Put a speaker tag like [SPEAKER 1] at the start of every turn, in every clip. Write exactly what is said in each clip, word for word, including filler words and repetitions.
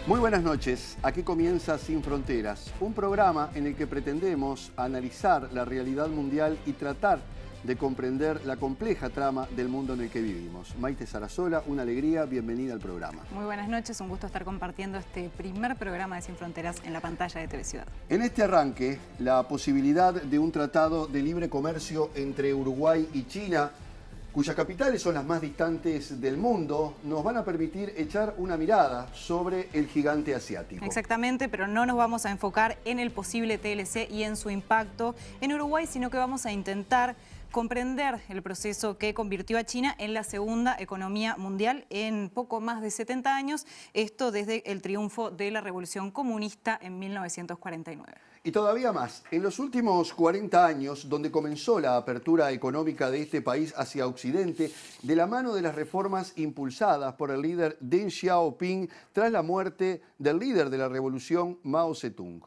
[SPEAKER 1] Muy buenas noches, aquí comienza Sin Fronteras, un programa en el que pretendemos analizar la realidad mundial y tratar de comprender la compleja trama del mundo en el que vivimos. Maite Sarasola, una alegría, bienvenida al programa.
[SPEAKER 2] Muy buenas noches, un gusto estar compartiendo este primer programa de Sin Fronteras en la pantalla de T V Ciudad.
[SPEAKER 1] En este arranque, la posibilidad de un tratado de libre comercio entre Uruguay y China, cuyas capitales son las más distantes del mundo, nos van a permitir echar una mirada sobre el gigante asiático.
[SPEAKER 2] Exactamente, pero no nos vamos a enfocar en el posible T L C y en su impacto en Uruguay, sino que vamos a intentar comprender el proceso que convirtió a China en la segunda economía mundial en poco más de setenta años, esto desde el triunfo de la Revolución Comunista en mil novecientos cuarenta y nueve.
[SPEAKER 1] Y todavía más, en los últimos cuarenta años, donde comenzó la apertura económica de este país hacia Occidente, de la mano de las reformas impulsadas por el líder Deng Xiaoping tras la muerte del líder de la revolución, Mao Zedong.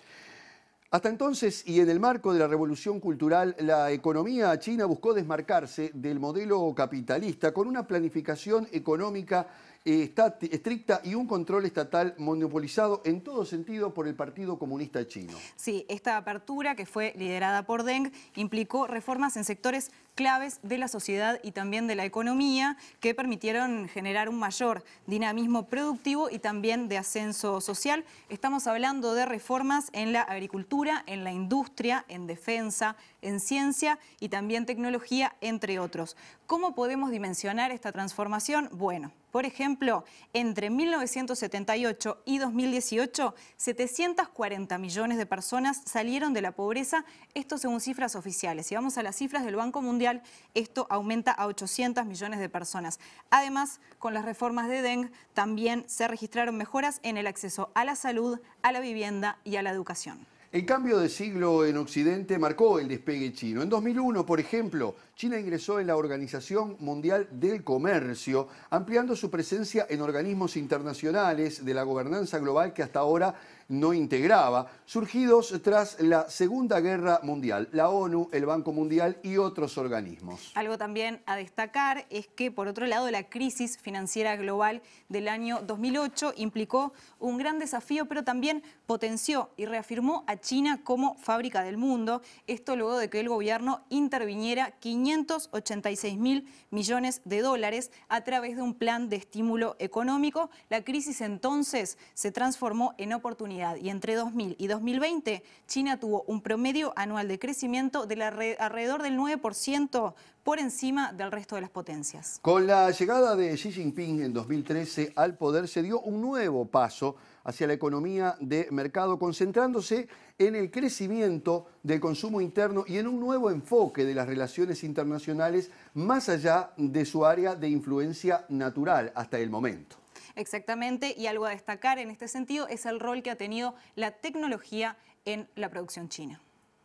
[SPEAKER 1] Hasta entonces, y en el marco de la revolución cultural, la economía china buscó desmarcarse del modelo capitalista con una planificación económica eh, estricta y un control estatal monopolizado en todo sentido por el Partido Comunista Chino.
[SPEAKER 2] Sí, esta apertura, que fue liderada por Deng, implicó reformas en sectores claves de la sociedad y también de la economía que permitieron generar un mayor dinamismo productivo y también de ascenso social. Estamos hablando de reformas en la agricultura, en la industria, en defensa, en ciencia y también tecnología, entre otros. ¿Cómo podemos dimensionar esta transformación? Bueno, por ejemplo, entre mil novecientos setenta y ocho y dos mil dieciocho, setecientos cuarenta millones de personas salieron de la pobreza, esto según cifras oficiales. Si vamos a las cifras del Banco Mundial, esto aumenta a ochocientos millones de personas. Además, con las reformas de Deng, también se registraron mejoras en el acceso a la salud, a la vivienda y a la educación.
[SPEAKER 1] El cambio de siglo en Occidente marcó el despegue chino. En dos mil uno, por ejemplo, China ingresó en la Organización Mundial del Comercio, ampliando su presencia en organismos internacionales de la gobernanza global que hasta ahora no integraba, surgidos tras la Segunda Guerra Mundial, la ONU, el Banco Mundial y otros organismos.
[SPEAKER 2] Algo también a destacar es que, por otro lado, la crisis financiera global del año dos mil ocho implicó un gran desafío, pero también potenció y reafirmó a China como fábrica del mundo. Esto luego de que el gobierno interviniera quinientos ochenta y seis mil millones de dólares a través de un plan de estímulo económico. La crisis entonces se transformó en oportunidad y entre dos mil y dos mil veinte China tuvo un promedio anual de crecimiento de la red alrededor del nueve por ciento por encima del resto de las potencias.
[SPEAKER 1] Con la llegada de Xi Jinping en dos mil trece al poder se dio un nuevo paso hacia la economía de mercado, concentrándose en el crecimiento del consumo interno y en un nuevo enfoque de las relaciones internacionales más allá de su área de influencia natural hasta el momento.
[SPEAKER 2] Exactamente, y algo a destacar en este sentido es el rol que ha tenido la tecnología en la producción china.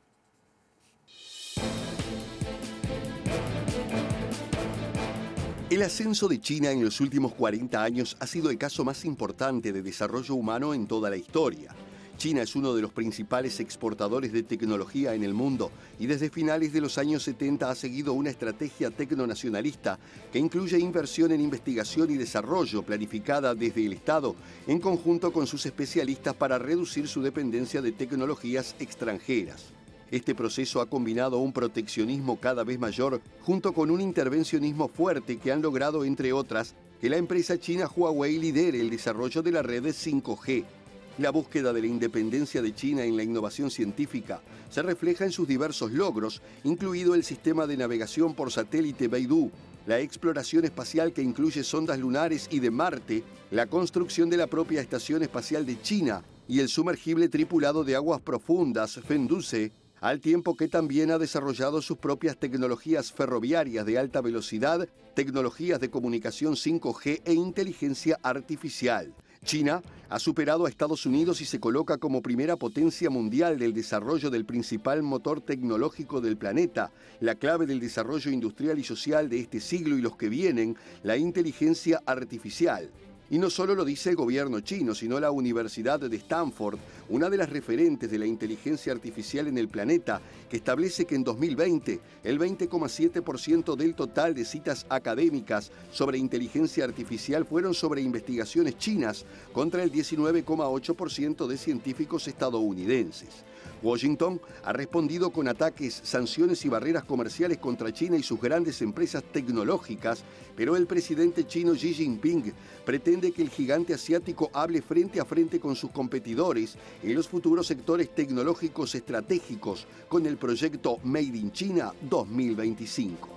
[SPEAKER 3] El ascenso de China en los últimos cuarenta años ha sido el caso más importante de desarrollo humano en toda la historia. China es uno de los principales exportadores de tecnología en el mundo y desde finales de los años setenta ha seguido una estrategia tecnonacionalista que incluye inversión en investigación y desarrollo planificada desde el Estado en conjunto con sus especialistas para reducir su dependencia de tecnologías extranjeras. Este proceso ha combinado un proteccionismo cada vez mayor junto con un intervencionismo fuerte que han logrado, entre otras, que la empresa china Huawei lidere el desarrollo de la red de cinco G. La búsqueda de la independencia de China en la innovación científica se refleja en sus diversos logros, incluido el sistema de navegación por satélite Beidou, la exploración espacial que incluye sondas lunares y de Marte, la construcción de la propia Estación Espacial de China y el sumergible tripulado de aguas profundas Fenduce, al tiempo que también ha desarrollado sus propias tecnologías ferroviarias de alta velocidad, tecnologías de comunicación cinco G e inteligencia artificial. China ha superado a Estados Unidos y se coloca como primera potencia mundial del desarrollo del principal motor tecnológico del planeta, la clave del desarrollo industrial y social de este siglo y los que vienen, la inteligencia artificial. Y no solo lo dice el gobierno chino, sino la Universidad de Stanford, una de las referentes de la inteligencia artificial en el planeta, que establece que en dos mil veinte el veinte coma siete por ciento del total de citas académicas sobre inteligencia artificial fueron sobre investigaciones chinas, contra el diecinueve coma ocho por ciento de científicos estadounidenses. Washington ha respondido con ataques, sanciones y barreras comerciales contra China y sus grandes empresas tecnológicas, pero el presidente chino Xi Jinping pretende que el gigante asiático hable frente a frente con sus competidores en los futuros sectores tecnológicos estratégicos con el proyecto Made in China dos mil veinticinco.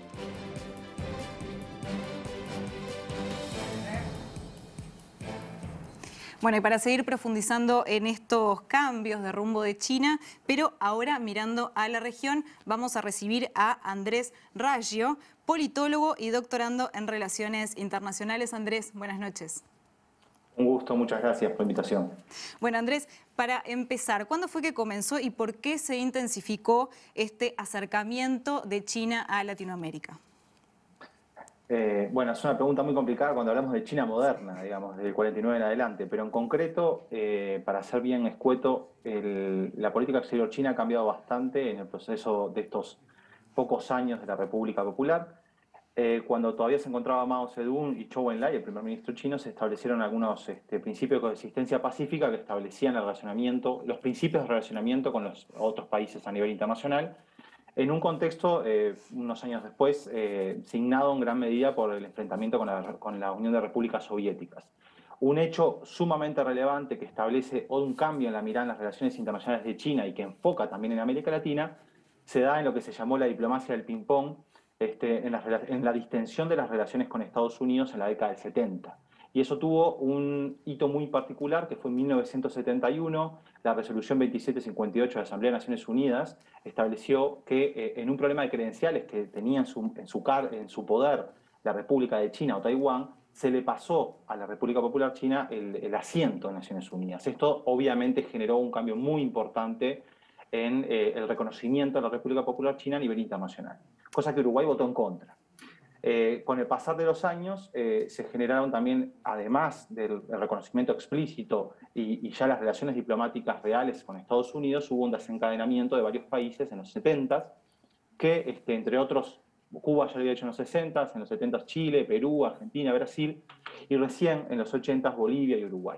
[SPEAKER 2] Bueno, y para seguir profundizando en estos cambios de rumbo de China, pero ahora mirando a la región, vamos a recibir a Andrés Raggio, politólogo y doctorando en Relaciones Internacionales. Andrés, buenas noches.
[SPEAKER 4] Un gusto, muchas gracias por la invitación.
[SPEAKER 2] Bueno, Andrés, para empezar, ¿cuándo fue que comenzó y por qué se intensificó este acercamiento de China a Latinoamérica?
[SPEAKER 4] Eh, bueno, es una pregunta muy complicada cuando hablamos de China moderna, digamos, desde el cuarenta y nueve en adelante, pero en concreto, eh, para ser bien escueto, el, la política exterior china ha cambiado bastante en el proceso de estos pocos años de la República Popular. Eh, cuando todavía se encontraba Mao Zedong y Zhou Enlai, el primer ministro chino, se establecieron algunos este, principios de coexistencia pacífica que establecían el relacionamiento, los principios de relacionamiento con los otros países a nivel internacional, en un contexto, eh, unos años después, eh, signado en gran medida por el enfrentamiento con la, con la Unión de Repúblicas Soviéticas. Un hecho sumamente relevante que establece un cambio en la mirada en las relaciones internacionales de China y que enfoca también en América Latina, se da en lo que se llamó la diplomacia del ping-pong, este, en, la, en la distensión de las relaciones con Estados Unidos en la década del setenta. Y eso tuvo un hito muy particular, que fue en mil novecientos setenta y uno, la resolución veintisiete cincuenta y ocho de la Asamblea de Naciones Unidas estableció que eh, en un problema de credenciales que tenía en su, en, su car en su poder la República de China o Taiwán, se le pasó a la República Popular China el, el asiento en Naciones Unidas. Esto obviamente generó un cambio muy importante en eh, el reconocimiento de la República Popular China a nivel internacional, cosa que Uruguay votó en contra. Eh, con el pasar de los años eh, se generaron también, además del reconocimiento explícito y, y ya las relaciones diplomáticas reales con Estados Unidos, hubo un desencadenamiento de varios países en los setentas, que este, entre otros, Cuba ya lo había hecho en los sesentas, en los setentas Chile, Perú, Argentina, Brasil, y recién en los ochentas Bolivia y Uruguay.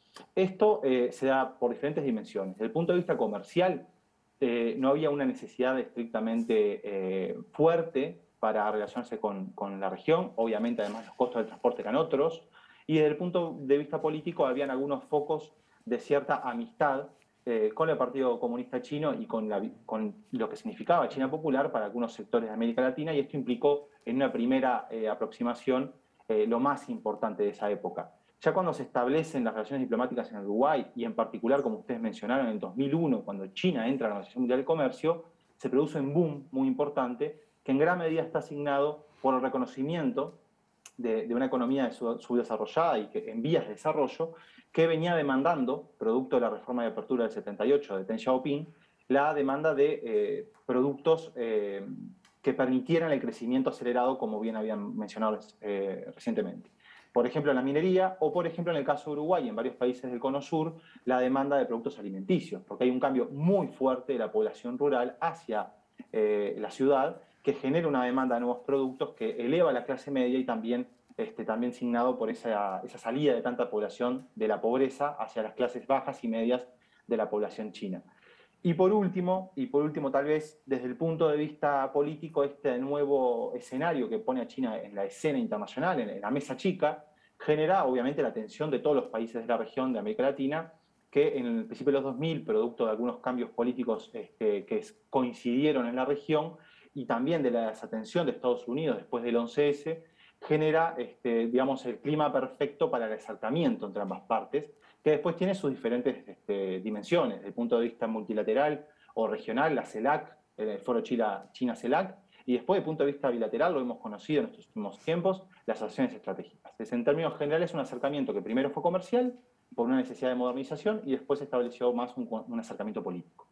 [SPEAKER 4] Esto eh, se da por diferentes dimensiones. Desde el punto de vista comercial, eh, no había una necesidad estrictamente eh, fuerte para relacionarse con, con la región. Obviamente, además, los costos del transporte eran otros. Y desde el punto de vista político, habían algunos focos de cierta amistad eh, con el Partido Comunista Chino y con, la, con lo que significaba China Popular para algunos sectores de América Latina, y esto implicó, en una primera eh, aproximación, eh, lo más importante de esa época. Ya cuando se establecen las relaciones diplomáticas en Uruguay, y en particular, como ustedes mencionaron, en el dos mil uno, cuando China entra a la Organización Mundial del Comercio, se produce un boom muy importante, que en gran medida está asignado por el reconocimiento de, de una economía subdesarrollada y que en vías de desarrollo, que venía demandando, producto de la reforma de apertura del setenta y ocho de Deng Xiaoping, la demanda de eh, productos eh, que permitieran el crecimiento acelerado, como bien habían mencionado eh, recientemente. Por ejemplo, en la minería, o por ejemplo, en el caso de Uruguay y en varios países del Cono Sur, la demanda de productos alimenticios, porque hay un cambio muy fuerte de la población rural hacia eh, la ciudad, que genera una demanda de nuevos productos que eleva la clase media y también, este, también signado por esa, esa salida de tanta población de la pobreza hacia las clases bajas y medias de la población china. Y por último, y por último tal vez desde el punto de vista político, este nuevo escenario que pone a China en la escena internacional, en la mesa chica, genera obviamente la atención de todos los países de la región de América Latina, que en el principio de los dos mil, producto de algunos cambios políticos este, que coincidieron en la región, y también de la desatención de Estados Unidos después del once ese, genera, este, digamos, el clima perfecto para el acercamiento entre ambas partes, que después tiene sus diferentes este, dimensiones, desde el punto de vista multilateral o regional, la CELAC, el Foro China-CELAC, y después, desde el punto de vista bilateral, lo hemos conocido en estos últimos tiempos, las asociaciones estratégicas. Es, en términos generales, un acercamiento que primero fue comercial, por una necesidad de modernización, y después se estableció más un, un acercamiento político.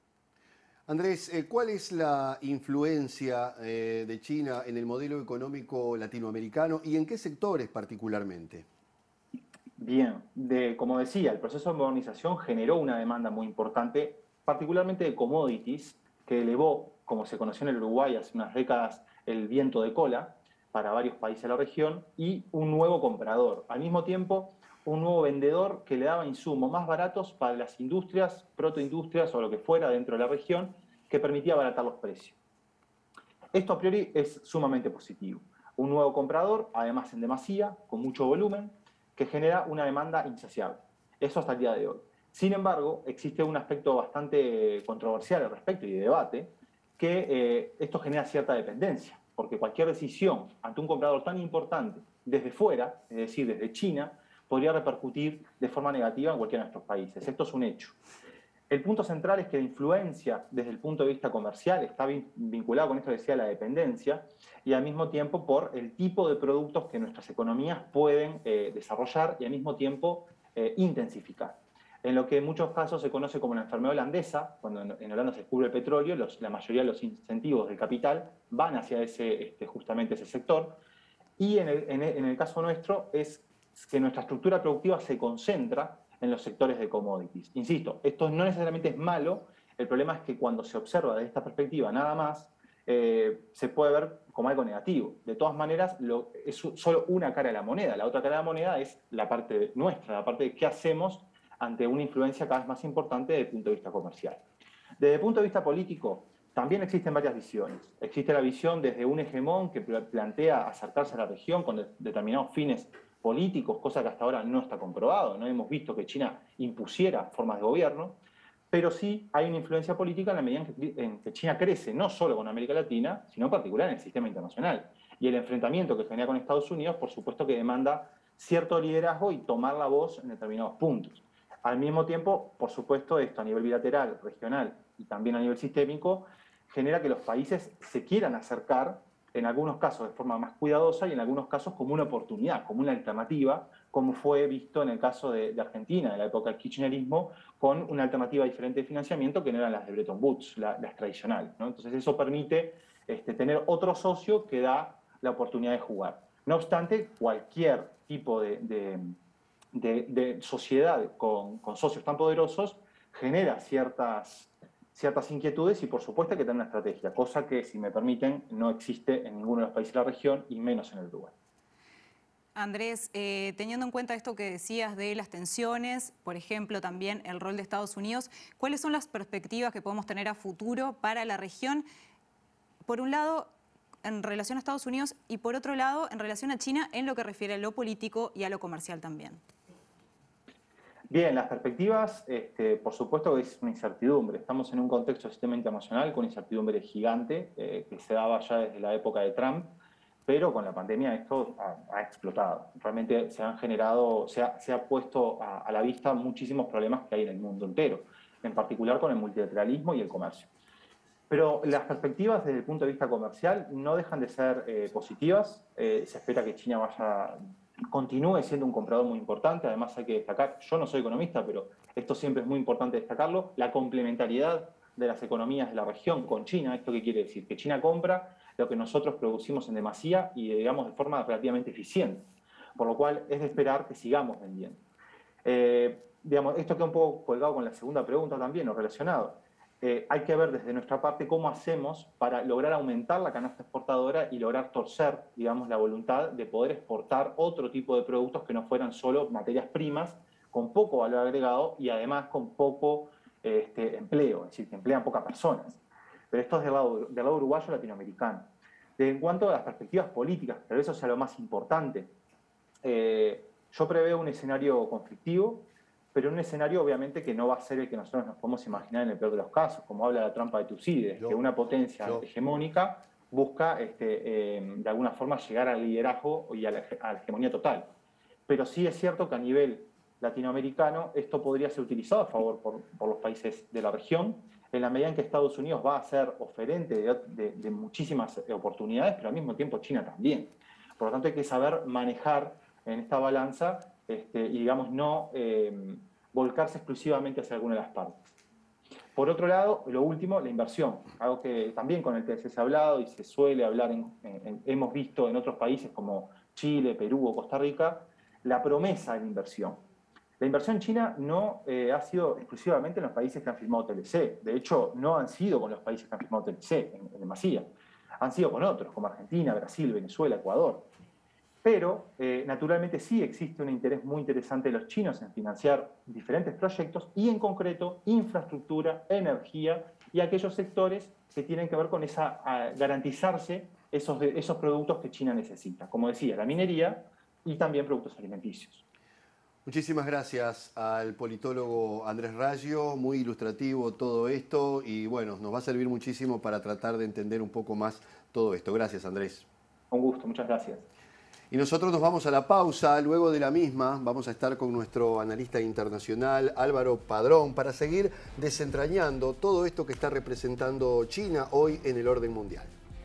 [SPEAKER 1] Andrés, ¿cuál es la influencia eh, de China en el modelo económico latinoamericano y en qué sectores particularmente?
[SPEAKER 4] Bien, de, como decía, el proceso de modernización generó una demanda muy importante, particularmente de commodities, que elevó, como se conoció en el Uruguay hace unas décadas, el viento de cola para varios países de la región, y un nuevo comprador. Al mismo tiempo, un nuevo vendedor que le daba insumos más baratos para las industrias, protoindustrias o lo que fuera dentro de la región, que permitía abaratar los precios. Esto a priori es sumamente positivo. Un nuevo comprador, además en demasía, con mucho volumen, que genera una demanda insaciable. Eso hasta el día de hoy. Sin embargo, existe un aspecto bastante controversial al respecto y de debate, que eh, esto genera cierta dependencia, porque cualquier decisión ante un comprador tan importante desde fuera, es decir, desde China, podría repercutir de forma negativa en cualquiera de nuestros países. Esto es un hecho. El punto central es que la influencia desde el punto de vista comercial está vinculado con esto que decía la dependencia y al mismo tiempo por el tipo de productos que nuestras economías pueden eh, desarrollar y al mismo tiempo eh, intensificar. En lo que en muchos casos se conoce como la enfermedad holandesa, cuando en Holanda se descubre el petróleo, los, la mayoría de los incentivos del capital van hacia ese, este, justamente ese sector, y en el, en el, en el caso nuestro es que nuestra estructura productiva se concentra en los sectores de commodities. Insisto, esto no necesariamente es malo, el problema es que cuando se observa desde esta perspectiva nada más, eh, se puede ver como algo negativo. De todas maneras, lo, es solo una cara de la moneda. La otra cara de la moneda es la parte nuestra, la parte de qué hacemos ante una influencia cada vez más importante desde el punto de vista comercial. Desde el punto de vista político, también existen varias visiones. Existe la visión desde un hegemón que plantea acercarse a la región con de, determinados fines políticos, cosa que hasta ahora no está comprobado. No hemos visto que China impusiera formas de gobierno, pero sí hay una influencia política en la medida en que, en que China crece, no solo con América Latina, sino en particular en el sistema internacional. Y el enfrentamiento que genera con Estados Unidos, por supuesto que demanda cierto liderazgo y tomar la voz en determinados puntos. Al mismo tiempo, por supuesto, esto a nivel bilateral, regional y también a nivel sistémico, genera que los países se quieran acercar, en algunos casos de forma más cuidadosa y en algunos casos como una oportunidad, como una alternativa, como fue visto en el caso de, de Argentina, en la época del kirchnerismo, con una alternativa diferente de financiamiento que no eran las de Bretton Woods, la, las tradicionales, ¿no? Entonces eso permite este, tener otro socio que da la oportunidad de jugar. No obstante, cualquier tipo de, de, de, de sociedad con, con socios tan poderosos genera ciertas... ciertas inquietudes y por supuesto hay que tener una estrategia, cosa que, si me permiten, no existe en ninguno de los países de la región y menos en el Uruguay.
[SPEAKER 2] Andrés, eh, teniendo en cuenta esto que decías de las tensiones, por ejemplo, también el rol de Estados Unidos, ¿cuáles son las perspectivas que podemos tener a futuro para la región? Por un lado, en relación a Estados Unidos y por otro lado, en relación a China, en lo que refiere a lo político y a lo comercial también.
[SPEAKER 4] Bien, las perspectivas, este, por supuesto que es una incertidumbre. Estamos en un contexto del sistema internacional con incertidumbre gigante eh, que se daba ya desde la época de Trump, pero con la pandemia esto ha, ha explotado. Realmente se han generado, se ha, se ha puesto a, a la vista muchísimos problemas que hay en el mundo entero, en particular con el multilateralismo y el comercio. Pero las perspectivas desde el punto de vista comercial no dejan de ser eh, positivas. Eh, se espera que China vaya... continúe siendo un comprador muy importante. Además hay que destacar, yo no soy economista, pero esto siempre es muy importante destacarlo, la complementariedad de las economías de la región con China. ¿Esto qué quiere decir? Que China compra lo que nosotros producimos en demasía y, digamos, de forma relativamente eficiente, por lo cual es de esperar que sigamos vendiendo. Eh, digamos, esto queda un poco colgado con la segunda pregunta también, o relacionado. Eh, hay que ver desde nuestra parte cómo hacemos para lograr aumentar la canasta exportadora y lograr torcer, digamos, la voluntad de poder exportar otro tipo de productos que no fueran solo materias primas, con poco valor agregado y además con poco este, empleo, es decir, que emplean pocas personas. Pero esto es del lado, del lado uruguayo latinoamericano. De, en cuanto a las perspectivas políticas, tal vez eso sea lo más importante, eh, yo preveo un escenario conflictivo, pero un escenario obviamente que no va a ser el que nosotros nos podemos imaginar en el peor de los casos, como habla la trampa de Tucídides, yo, que una potencia yo. hegemónica busca este, eh, de alguna forma llegar al liderazgo y a la, a la hegemonía total. Pero sí es cierto que a nivel latinoamericano esto podría ser utilizado a favor por, por los países de la región, en la medida en que Estados Unidos va a ser oferente de, de, de muchísimas oportunidades, pero al mismo tiempo China también. Por lo tanto hay que saber manejar en esta balanza Este, y, digamos, no eh, volcarse exclusivamente hacia alguna de las partes. Por otro lado, lo último, la inversión, algo que también con el que se ha hablado y se suele hablar, en, en, hemos visto en otros países como Chile, Perú o Costa Rica, la promesa de la inversión. La inversión china no eh, ha sido exclusivamente en los países que han firmado T L C. De hecho, no han sido con los países que han firmado T L C en, en demasía. Han sido con otros, como Argentina, Brasil, Venezuela, Ecuador. Pero, eh, naturalmente, sí existe un interés muy interesante de los chinos en financiar diferentes proyectos y, en concreto, infraestructura, energía y aquellos sectores que tienen que ver con esa, a garantizarse esos, esos productos que China necesita. Como decía, la minería y también productos alimenticios.
[SPEAKER 1] Muchísimas gracias al politólogo Andrés Raggio, muy ilustrativo todo esto y bueno, nos va a servir muchísimo para tratar de entender un poco más todo esto. Gracias, Andrés.
[SPEAKER 4] Un gusto, muchas gracias.
[SPEAKER 1] Y nosotros nos vamos a la pausa, luego de la misma vamos a estar con nuestro analista internacional Álvaro Padrón para seguir desentrañando todo esto que está representando China hoy en el orden mundial.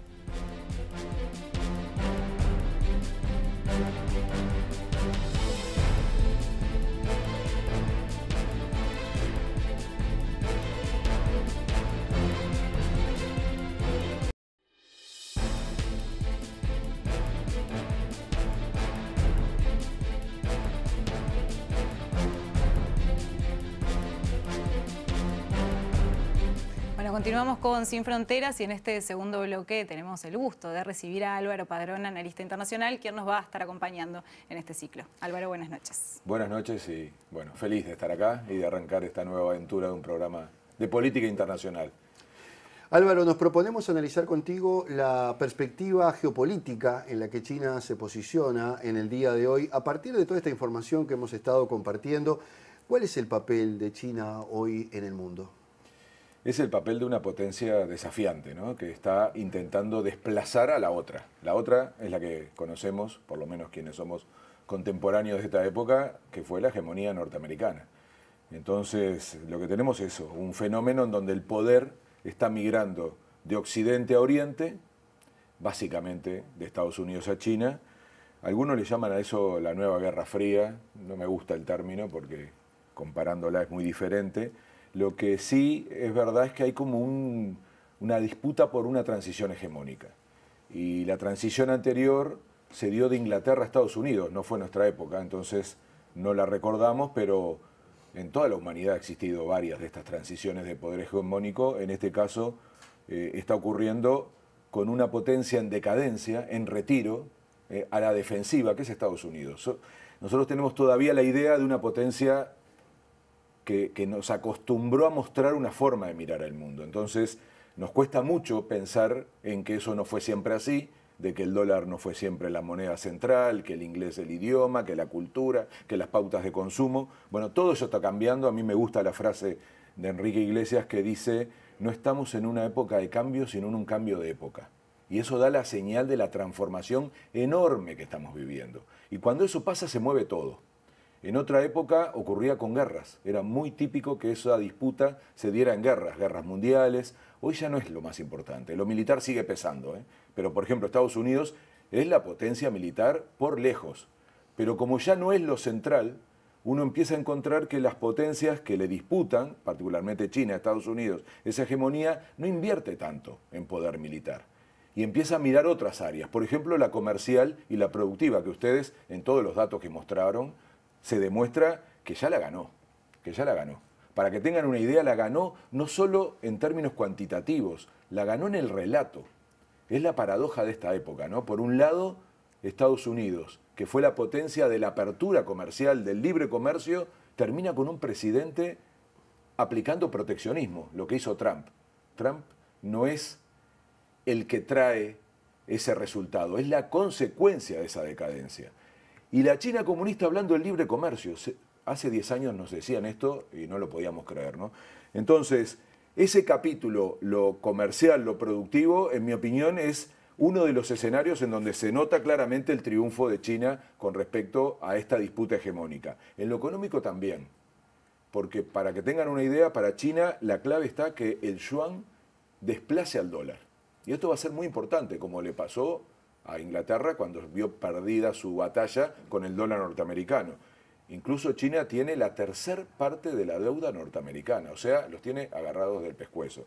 [SPEAKER 2] Continuamos con Sin Fronteras y en este segundo bloque tenemos el gusto de recibir a Álvaro Padrón, analista internacional, quien nos va a estar acompañando en este ciclo. Álvaro, buenas noches.
[SPEAKER 5] Buenas noches y bueno, feliz de estar acá y de arrancar esta nueva aventura de un programa de política internacional.
[SPEAKER 1] Álvaro, nos proponemos analizar contigo la perspectiva geopolítica en la que China se posiciona en el día de hoy. A partir de toda esta información que hemos estado compartiendo, ¿cuál es el papel de China hoy en el mundo?
[SPEAKER 5] Es el papel de una potencia desafiante, ¿no? Que está intentando desplazar a la otra. La otra es la que conocemos, por lo menos quienes somos contemporáneos de esta época, que fue la hegemonía norteamericana. Entonces, lo que tenemos es eso, un fenómeno en donde el poder está migrando de Occidente a Oriente, básicamente de Estados Unidos a China. Algunos le llaman a eso la nueva Guerra Fría, no me gusta el término porque comparándola es muy diferente. Lo que sí es verdad es que hay como un, una disputa por una transición hegemónica. Y la transición anterior se dio de Inglaterra a Estados Unidos, no fue nuestra época, entonces no la recordamos, pero en toda la humanidad ha existido varias de estas transiciones de poder hegemónico. En este caso eh, está ocurriendo con una potencia en decadencia, en retiro, eh, a la defensiva, que es Estados Unidos. Nosotros tenemos todavía la idea de una potencia Que, que nos acostumbró a mostrar una forma de mirar al mundo. Entonces, nos cuesta mucho pensar en que eso no fue siempre así, de que el dólar no fue siempre la moneda central, que el inglés el idioma, que la cultura, que las pautas de consumo. Bueno, todo eso está cambiando. A mí me gusta la frase de Enrique Iglesias que dice, no estamos en una época de cambio, sino en un cambio de época. Y eso da la señal de la transformación enorme que estamos viviendo. Y cuando eso pasa, se mueve todo. En otra época ocurría con guerras. Era muy típico que esa disputa se diera en guerras, guerras mundiales. Hoy ya no es lo más importante. Lo militar sigue pesando, ¿eh? Pero, por ejemplo, Estados Unidos es la potencia militar por lejos. Pero como ya no es lo central, uno empieza a encontrar que las potencias que le disputan, particularmente China, Estados Unidos, esa hegemonía, no invierte tanto en poder militar. Y empieza a mirar otras áreas. Por ejemplo, la comercial y la productiva, que ustedes, en todos los datos que mostraron, se demuestra que ya la ganó, que ya la ganó. Para que tengan una idea, la ganó no solo en términos cuantitativos, la ganó en el relato. Es la paradoja de esta época, ¿no? Por un lado, Estados Unidos, que fue la potencia de la apertura comercial, del libre comercio, termina con un presidente aplicando proteccionismo, lo que hizo Trump. Trump no es el que trae ese resultado, es la consecuencia de esa decadencia. Y la China comunista hablando del libre comercio. Hace diez años nos decían esto y no lo podíamos creer, ¿no? Entonces, ese capítulo, lo comercial, lo productivo, en mi opinión, es uno de los escenarios en donde se nota claramente el triunfo de China con respecto a esta disputa hegemónica. En lo económico también, porque para que tengan una idea, para China la clave está que el yuan desplace al dólar. Y esto va a ser muy importante, como le pasó a Inglaterra cuando vio perdida su batalla con el dólar norteamericano. Incluso China tiene la tercer parte de la deuda norteamericana, o sea, los tiene agarrados del pescuezo.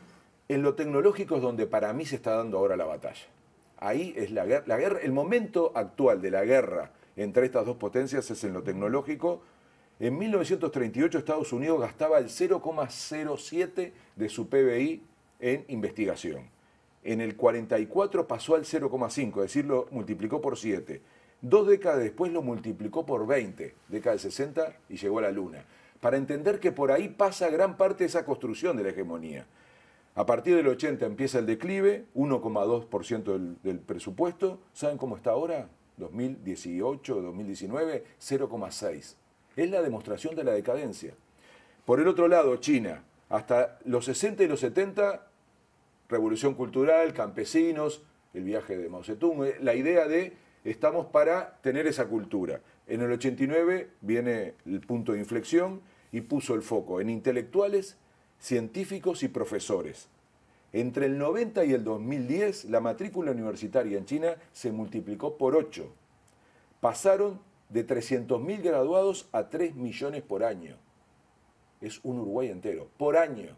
[SPEAKER 5] En lo tecnológico es donde para mí se está dando ahora la batalla. Ahí es la guerra, la guerra, el momento actual de la guerra entre estas dos potencias es en lo tecnológico. En mil novecientos treinta y ocho Estados Unidos gastaba el cero coma cero siete de su P B I en investigación. En el cuarenta y cuatro pasó al cero coma cinco, es decir, lo multiplicó por siete. Dos décadas después lo multiplicó por veinte, década del sesenta, y llegó a la Luna. Para entender que por ahí pasa gran parte de esa construcción de la hegemonía. A partir del ochenta empieza el declive, uno coma dos por ciento del, del presupuesto. ¿Saben cómo está ahora? dos mil dieciocho, dos mil diecinueve, cero coma seis. Es la demostración de la decadencia. Por el otro lado, China, hasta los sesenta y los setenta, revolución cultural, campesinos, el viaje de Mao Zedong, la idea de estamos para tener esa cultura. En el ochenta y nueve viene el punto de inflexión y puso el foco en intelectuales, científicos y profesores. Entre el noventa y el dos mil diez, la matrícula universitaria en China se multiplicó por ocho. Pasaron de trescientos mil graduados a tres millones por año. Es un Uruguay entero, por año.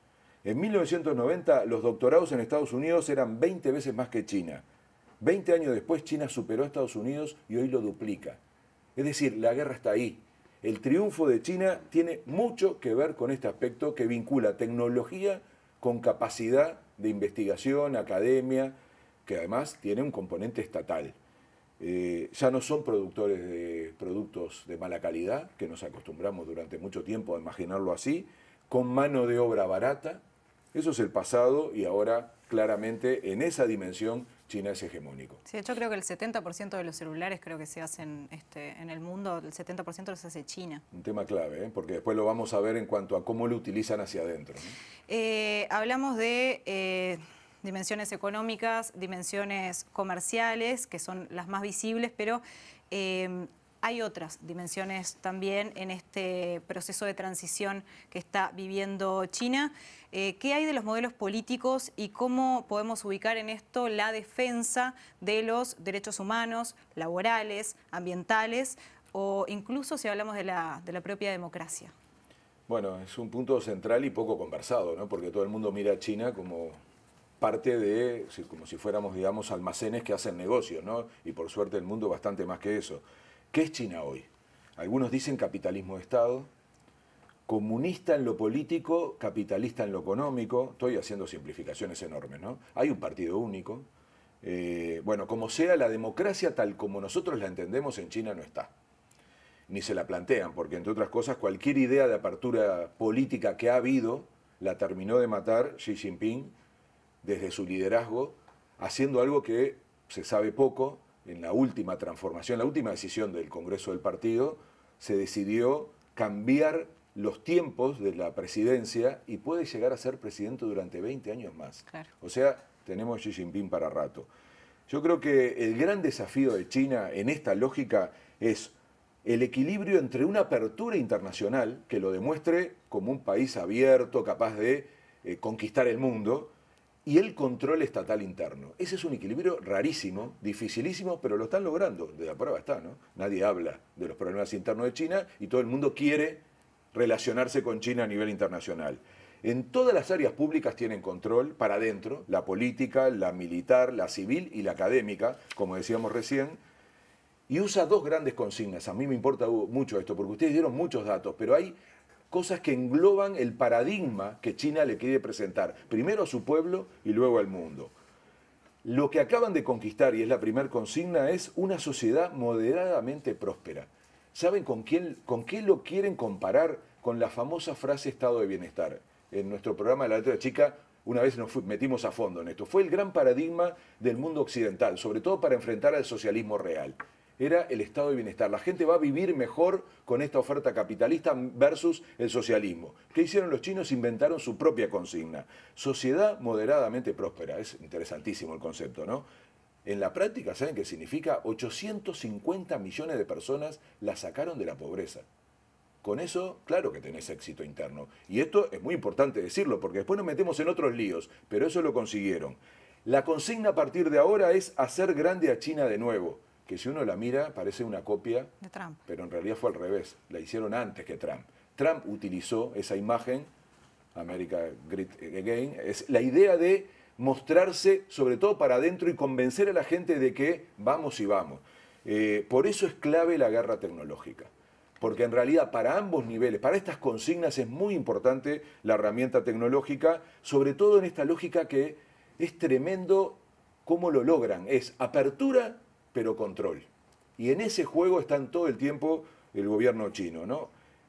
[SPEAKER 5] En mil novecientos noventa, los doctorados en Estados Unidos eran veinte veces más que China. veinte años después, China superó a Estados Unidos y hoy lo duplica. Es decir, la guerra está ahí. El triunfo de China tiene mucho que ver con este aspecto que vincula tecnología con capacidad de investigación, academia, que además tiene un componente estatal. Eh, ya no son productores de productos de mala calidad, que nos acostumbramos durante mucho tiempo a imaginarlo así, con mano de obra barata. Eso es el pasado y ahora claramente en esa dimensión China es hegemónico.
[SPEAKER 2] Sí, yo creo que el setenta por ciento de los celulares creo que se hacen este, en el mundo, el setenta por ciento los hace China.
[SPEAKER 5] Un tema clave, ¿eh? Porque después lo vamos a ver en cuanto a cómo lo utilizan hacia adentro, ¿no?
[SPEAKER 2] Eh, hablamos de eh, dimensiones económicas, dimensiones comerciales, que son las más visibles, pero eh, hay otras dimensiones también en este proceso de transición que está viviendo China. Eh, ¿Qué hay de los modelos políticos y cómo podemos ubicar en esto la defensa de los derechos humanos, laborales, ambientales o incluso si hablamos de la, de la propia democracia?
[SPEAKER 5] Bueno, es un punto central y poco conversado, ¿no? Porque todo el mundo mira a China como parte de, como si fuéramos, digamos, almacenes que hacen negocios, ¿no? Y por suerte el mundo bastante más que eso. ¿Qué es China hoy? Algunos dicen capitalismo de Estado, comunista en lo político, capitalista en lo económico. Estoy haciendo simplificaciones enormes, ¿no? Hay un partido único. Eh, bueno, como sea, la democracia tal como nosotros la entendemos en China no está. Ni se la plantean, porque entre otras cosas, cualquier idea de apertura política que ha habido, la terminó de matar Xi Jinping desde su liderazgo, haciendo algo que se sabe poco. En la última transformación, la última decisión del Congreso del Partido, se decidió cambiar los tiempos de la presidencia y puede llegar a ser presidente durante veinte años más.
[SPEAKER 2] Claro.
[SPEAKER 5] O sea, tenemos Xi Jinping para rato. Yo creo que el gran desafío de China en esta lógica es el equilibrio entre una apertura internacional que lo demuestre como un país abierto, capaz de eh, conquistar el mundo, y el control estatal interno. Ese es un equilibrio rarísimo, dificilísimo, pero lo están logrando. De la prueba está, ¿no? Nadie habla de los problemas internos de China y todo el mundo quiere relacionarse con China a nivel internacional. En todas las áreas públicas tienen control para adentro, la política, la militar, la civil y la académica, como decíamos recién, y usa dos grandes consignas. A mí me importa mucho esto, porque ustedes dieron muchos datos, pero hay cosas que engloban el paradigma que China le quiere presentar, primero a su pueblo y luego al mundo. Lo que acaban de conquistar, y es la primera consigna, es una sociedad moderadamente próspera. ¿Saben con quién, con qué lo quieren comparar? Con la famosa frase estado de bienestar. En nuestro programa de La Letra Chica, una vez nos metimos a fondo en esto. Fue el gran paradigma del mundo occidental, sobre todo para enfrentar al socialismo real. Era el estado de bienestar. La gente va a vivir mejor con esta oferta capitalista versus el socialismo. ¿Qué hicieron los chinos? Inventaron su propia consigna. Sociedad moderadamente próspera. Es interesantísimo el concepto, ¿no? En la práctica, ¿saben qué significa? ochocientos cincuenta millones de personas la sacaron de la pobreza. Con eso, claro que tenés éxito interno. Y esto es muy importante decirlo, porque después nos metemos en otros líos, pero eso lo consiguieron. La consigna a partir de ahora es hacer grande a China de nuevo. Que si uno la mira parece una copia
[SPEAKER 2] de Trump,
[SPEAKER 5] pero en realidad fue al revés, la hicieron antes que Trump. Trump utilizó esa imagen, America Great Again, es la idea de mostrarse sobre todo para adentro y convencer a la gente de que vamos y vamos. Eh, por eso es clave la guerra tecnológica. Porque en realidad para ambos niveles, para estas consignas es muy importante la herramienta tecnológica, sobre todo en esta lógica que es tremendo cómo lo logran. Es apertura, pero control. Y en ese juego están todo el tiempo el gobierno chino, ¿no?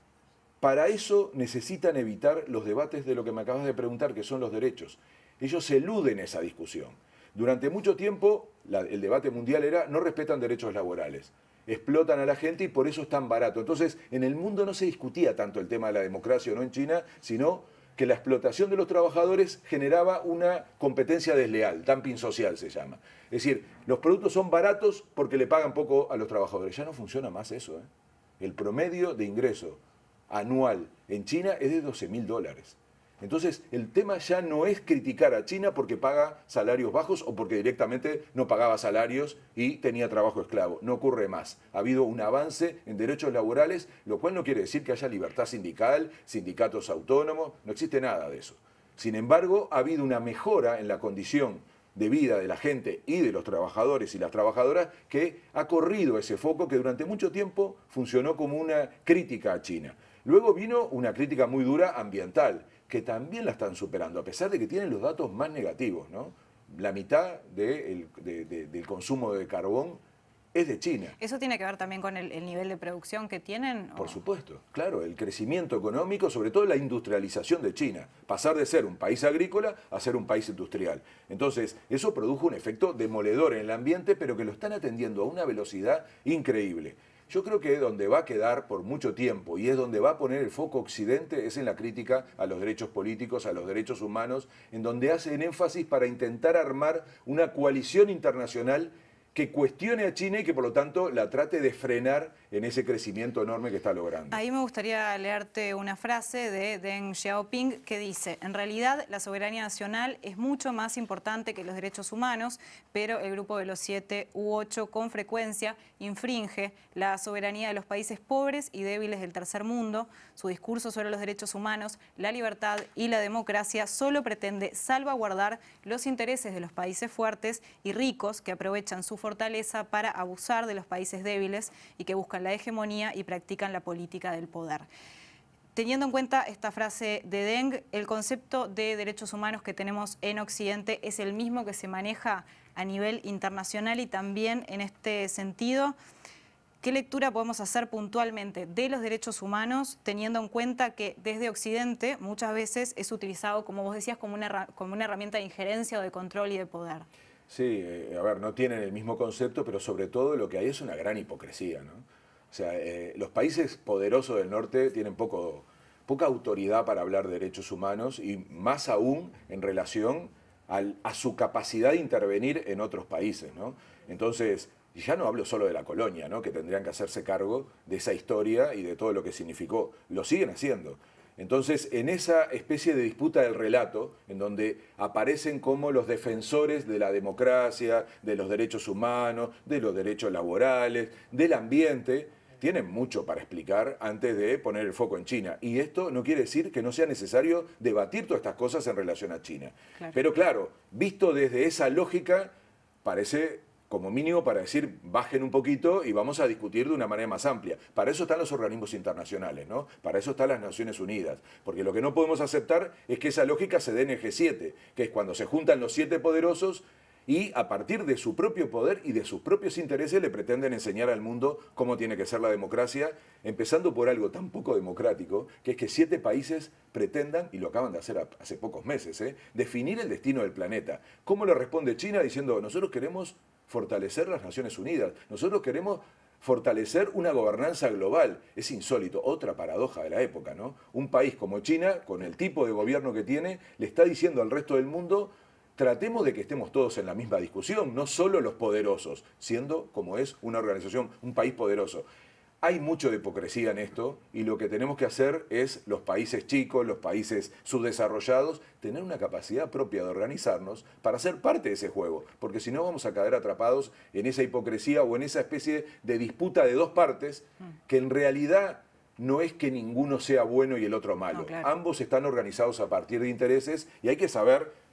[SPEAKER 5] Para eso necesitan evitar los debates de lo que me acabas de preguntar, que son los derechos. Ellos eluden esa discusión. Durante mucho tiempo, la, el debate mundial era no respetan derechos laborales. Explotan a la gente y por eso es tan barato. Entonces, en el mundo no se discutía tanto el tema de la democracia o no en China, sino que la explotación de los trabajadores generaba una competencia desleal, dumping social se llama. Es decir, los productos son baratos porque le pagan poco a los trabajadores. Ya no funciona más eso, ¿eh? El promedio de ingreso anual en China es de doce mil dólares. Entonces, el tema ya no es criticar a China porque paga salarios bajos o porque directamente no pagaba salarios y tenía trabajo esclavo. No ocurre más. Ha habido un avance en derechos laborales, lo cual no quiere decir que haya libertad sindical, sindicatos autónomos, no existe nada de eso. Sin embargo, ha habido una mejora en la condición de vida de la gente y de los trabajadores y las trabajadoras que ha corrido ese foco que durante mucho tiempo funcionó como una crítica a China. Luego vino una crítica muy dura ambiental, que también la están superando, a pesar de que tienen los datos más negativos, ¿no? La mitad de el, de, de, del consumo de carbón es de China.
[SPEAKER 2] ¿Eso tiene que ver también con el, el nivel de producción que tienen?
[SPEAKER 5] Por supuesto, claro, el crecimiento económico, sobre todo la industrialización de China, pasar de ser un país agrícola a ser un país industrial. Entonces, eso produjo un efecto demoledor en el ambiente, pero que lo están atendiendo a una velocidad increíble. Yo creo que donde va a quedar por mucho tiempo y es donde va a poner el foco Occidente es en la crítica a los derechos políticos, a los derechos humanos, en donde hacen énfasis para intentar armar una coalición internacional que cuestione a China y que por lo tanto la trate de frenar en ese crecimiento enorme que está logrando.
[SPEAKER 2] Ahí me gustaría leerte una frase de Deng Xiaoping que dice: en realidad la soberanía nacional es mucho más importante que los derechos humanos, pero el grupo de los siete u ocho con frecuencia infringe la soberanía de los países pobres y débiles del tercer mundo. Su discurso sobre los derechos humanos, la libertad y la democracia solo pretende salvaguardar los intereses de los países fuertes y ricos que aprovechan su fortaleza para abusar de los países débiles y que buscan la hegemonía y practican la política del poder. Teniendo en cuenta esta frase de Deng, el concepto de derechos humanos que tenemos en Occidente es el mismo que se maneja a nivel internacional y también en este sentido, ¿qué lectura podemos hacer puntualmente de los derechos humanos teniendo en cuenta que desde Occidente muchas veces es utilizado, como vos decías, como una, como una herramienta de injerencia o de control y de poder?
[SPEAKER 5] Sí, eh, a ver, no tienen el mismo concepto, pero sobre todo lo que hay es una gran hipocresía, ¿no? O sea, eh, los países poderosos del norte tienen poco, poca autoridad para hablar de derechos humanos y más aún en relación al, a su capacidad de intervenir en otros países, ¿no? Entonces, ya no hablo solo de la colonia, ¿no? Que tendrían que hacerse cargo de esa historia y de todo lo que significó. Lo siguen haciendo. Entonces, en esa especie de disputa del relato, en donde aparecen como los defensores de la democracia, de los derechos humanos, de los derechos laborales, del ambiente, tienen mucho para explicar antes de poner el foco en China. Y esto no quiere decir que no sea necesario debatir todas estas cosas en relación a China. Claro. Pero claro, visto desde esa lógica, parece como mínimo para decir, bajen un poquito y vamos a discutir de una manera más amplia. Para eso están los organismos internacionales, ¿no? Para eso están las Naciones Unidas. Porque lo que no podemos aceptar es que esa lógica se dé en el G siete, que es cuando se juntan los siete poderosos y a partir de su propio poder y de sus propios intereses le pretenden enseñar al mundo cómo tiene que ser la democracia, empezando por algo tan poco democrático, que es que siete países pretendan, y lo acaban de hacer hace pocos meses, ¿eh? definir el destino del planeta. ¿Cómo le responde China diciendo, nosotros queremos fortalecer las Naciones Unidas, nosotros queremos fortalecer una gobernanza global? Es insólito, otra paradoja de la época, ¿no? Un país como China, con el tipo de gobierno que tiene, le está diciendo al resto del mundo, tratemos de que estemos todos en la misma discusión, no solo los poderosos, siendo como es una organización, un país poderoso. Hay mucho de hipocresía en esto y lo que tenemos que hacer es, los países chicos, los países subdesarrollados, tener una capacidad propia de organizarnos para ser parte de ese juego, porque si no vamos a caer atrapados en esa hipocresía o en esa especie de disputa de dos partes que en realidad no es que ninguno sea bueno y el otro malo.
[SPEAKER 2] No, claro.
[SPEAKER 5] Ambos están organizados a partir de intereses y hay que saber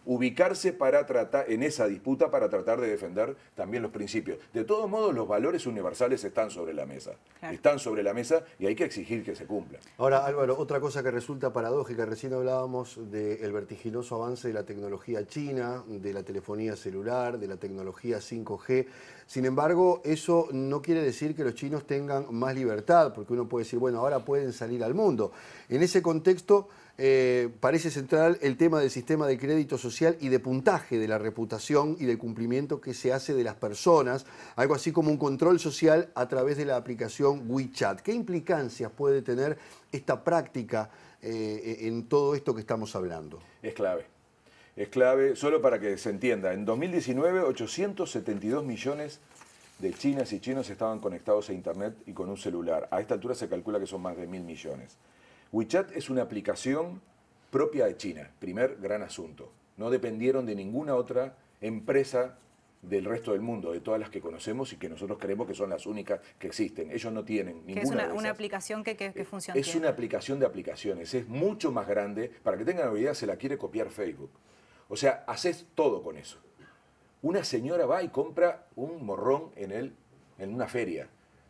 [SPEAKER 5] ubicarse para tratar, en esa disputa para tratar de defender también los principios. De todos modos, los valores universales están sobre la mesa. Claro. Están sobre la mesa y hay que exigir que se cumplan.
[SPEAKER 1] Ahora, Álvaro, otra cosa que resulta paradójica, recién hablábamos del vertiginoso avance de la tecnología china, de la telefonía celular, de la tecnología cinco G. Sin embargo, eso no quiere decir que los chinos tengan más libertad, porque uno puede decir, bueno, ahora pueden salir al mundo. En ese contexto, eh, parece central el tema del sistema de crédito social y de puntaje de la reputación y del cumplimiento que se hace de las personas, algo así como un control social a través de la aplicación WeChat. ¿Qué implicancias puede tener esta práctica eh, en todo esto que estamos hablando?
[SPEAKER 5] Es clave. Es clave, solo para que se entienda, en dos mil diecinueve ochocientos setenta y dos millones de chinas y chinos estaban conectados a internet y con un celular. A esta altura se calcula que son más de mil millones. WeChat es una aplicación propia de China, primer gran asunto. No dependieron de ninguna otra empresa del resto del mundo, de todas las que conocemos y que nosotros creemos que son las únicas que existen. Ellos no tienen ninguna.
[SPEAKER 2] Es una,
[SPEAKER 5] de esas.
[SPEAKER 2] una aplicación que, que, que funciona.
[SPEAKER 5] Es una aplicación de aplicaciones, es mucho más grande. Para que tengan una idea, se la quiere copiar Facebook. O sea, haces todo con eso. Una señora va y compra un morrón en, el, en una feria.